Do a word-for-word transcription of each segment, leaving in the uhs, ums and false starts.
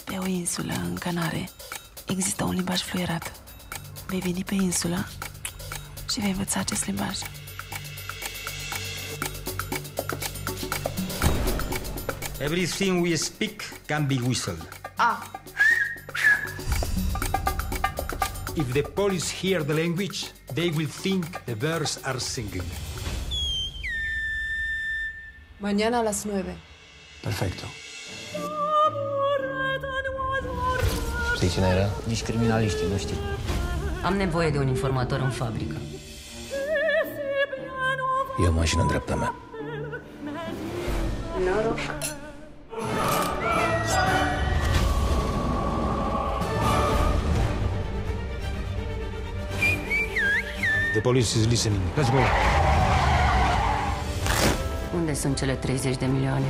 Pe o insulă, în Canare, există un limbaj fluierat. Vei veni pe insulă și vei învăța acest limbaj. Everything we speak can be whistled. Ah. If the police hear the language, they will think the birds are singing. Mañana a las nueve. Perfecto. Știi cine era? Nici criminaliștii nu știu. Am nevoie de un informator în fabrică. E o mașină în dreapta mea. Noroc. The police is listening. Let's go. Unde sunt cele treizeci de milioane?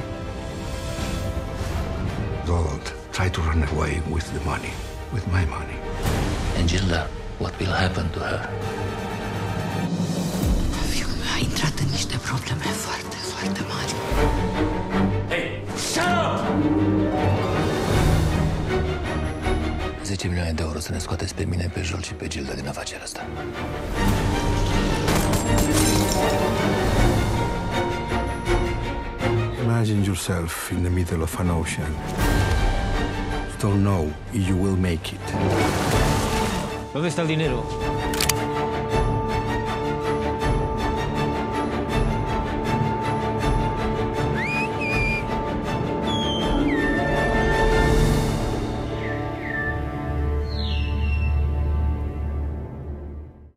Donald, try to run away with the money, with my money. And Gilda, what will happen to her? Fiul meu a intrat în niște probleme foarte, foarte mari. Hey, shut up! zece milioane de euro să ne scoateți pe mine, pe Joel și pe Gilda din afacerea asta. Imagine yourself in the middle of an ocean. You don't know if you will make it. ¿Dónde está el dinero?